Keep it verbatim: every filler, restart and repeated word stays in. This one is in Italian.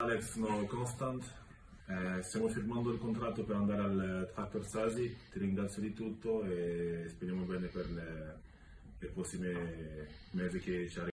Alex No Constant, eh, stiamo firmando il contratto per andare al Tractor Sasi, ti ringrazio di tutto e speriamo bene per le, le prossime mesi che ci arrivano.